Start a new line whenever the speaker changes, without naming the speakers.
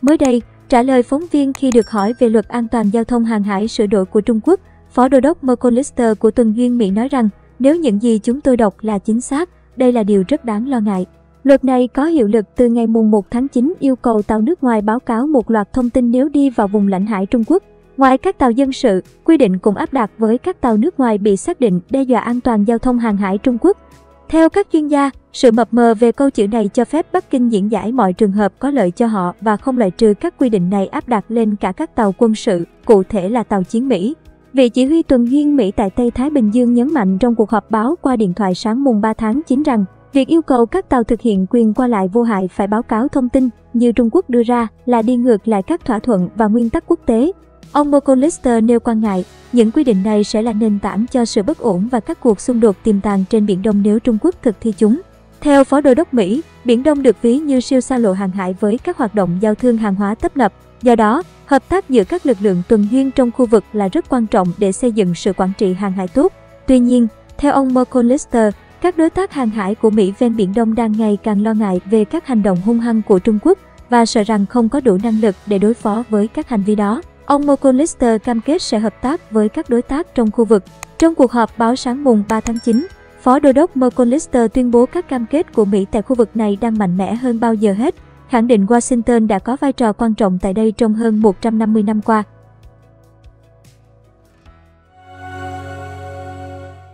Mới đây, trả lời phóng viên khi được hỏi về luật an toàn giao thông hàng hải sửa đổi của Trung Quốc, Phó Đô đốc McAllister của Tuần Duyên Mỹ nói rằng, nếu những gì chúng tôi đọc là chính xác, đây là điều rất đáng lo ngại. Luật này có hiệu lực từ ngày 1 tháng 9 yêu cầu tàu nước ngoài báo cáo một loạt thông tin nếu đi vào vùng lãnh hải Trung Quốc. Ngoài các tàu dân sự, quy định cũng áp đặt với các tàu nước ngoài bị xác định đe dọa an toàn giao thông hàng hải Trung Quốc. Theo các chuyên gia, sự mập mờ về câu chữ này cho phép Bắc Kinh diễn giải mọi trường hợp có lợi cho họ và không loại trừ các quy định này áp đặt lên cả các tàu quân sự, cụ thể là tàu chiến Mỹ. Vị chỉ huy tuần duyên Mỹ tại Tây Thái Bình Dương nhấn mạnh trong cuộc họp báo qua điện thoại sáng mùng 3 tháng 9 rằng, việc yêu cầu các tàu thực hiện quyền qua lại vô hại phải báo cáo thông tin như Trung Quốc đưa ra là đi ngược lại các thỏa thuận và nguyên tắc quốc tế. Ông McAllister nêu quan ngại, những quy định này sẽ là nền tảng cho sự bất ổn và các cuộc xung đột tiềm tàng trên Biển Đông nếu Trung Quốc thực thi chúng. Theo Phó Đô đốc Mỹ, Biển Đông được ví như siêu xa lộ hàng hải với các hoạt động giao thương hàng hóa tấp nập. Do đó, hợp tác giữa các lực lượng tuần duyên trong khu vực là rất quan trọng để xây dựng sự quản trị hàng hải tốt. Tuy nhiên, theo ông McAllister, các đối tác hàng hải của Mỹ ven Biển Đông đang ngày càng lo ngại về các hành động hung hăng của Trung Quốc và sợ rằng không có đủ năng lực để đối phó với các hành vi đó. Ông McAllister cam kết sẽ hợp tác với các đối tác trong khu vực. Trong cuộc họp báo sáng mùng 3 tháng 9, Phó Đô đốc McAllister tuyên bố các cam kết của Mỹ tại khu vực này đang mạnh mẽ hơn bao giờ hết, khẳng định Washington đã có vai trò quan trọng tại đây trong hơn 150 năm qua.